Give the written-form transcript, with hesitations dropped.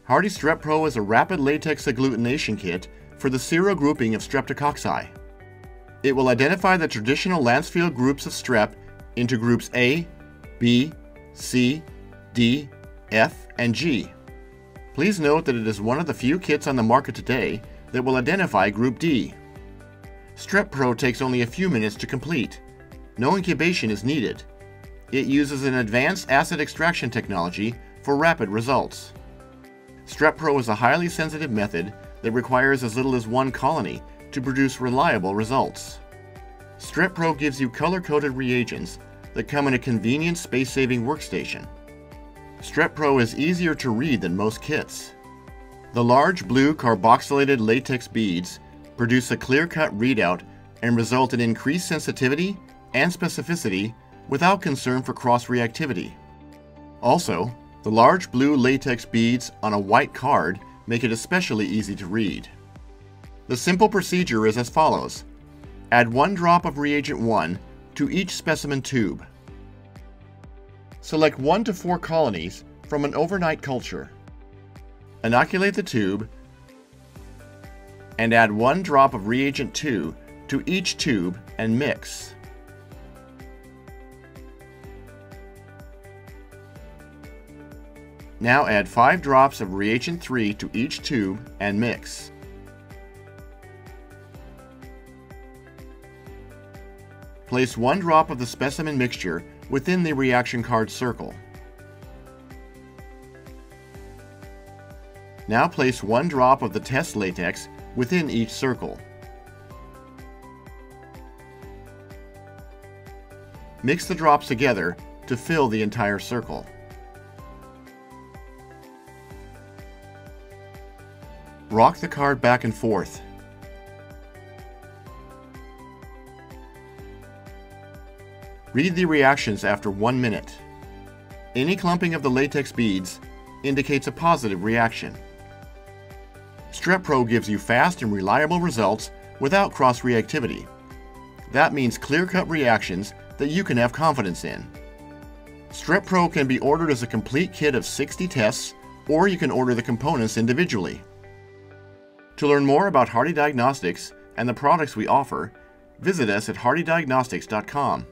Hardy StrepPRO is a rapid latex agglutination kit for the StrepPRO grouping of Streptococci. It will identify the traditional Lancefield groups of strep into groups A, B, C, D, F, and G. Please note that it is one of the few kits on the market today that will identify group D. StrepPRO takes only a few minutes to complete. No incubation is needed. It uses an advanced acid extraction technology for rapid results. StrepPRO is a highly sensitive method that requires as little as one colony to produce reliable results. StrepPRO gives you color-coded reagents that come in a convenient space-saving workstation. StrepPRO is easier to read than most kits. The large blue carboxylated latex beads produce a clear-cut readout and result in increased sensitivity and specificity without concern for cross-reactivity. Also, the large blue latex beads on a white card make it especially easy to read. The simple procedure is as follows. Add 1 drop of reagent 1 to each specimen tube. Select 1 to 4 colonies from an overnight culture. Inoculate the tube and add 1 drop of reagent 2 to each tube and mix. Now add 5 drops of reagent 3 to each tube and mix. Place 1 drop of the specimen mixture within the reaction card circle. Now place 1 drop of the test latex within each circle. Mix the drops together to fill the entire circle. Rock the card back and forth. Read the reactions after 1 minute. Any clumping of the latex beads indicates a positive reaction. StrepPRO gives you fast and reliable results without cross-reactivity. That means clear-cut reactions that you can have confidence in. StrepPRO can be ordered as a complete kit of 60 tests, or you can order the components individually. To learn more about Hardy Diagnostics and the products we offer, visit us at hardydiagnostics.com.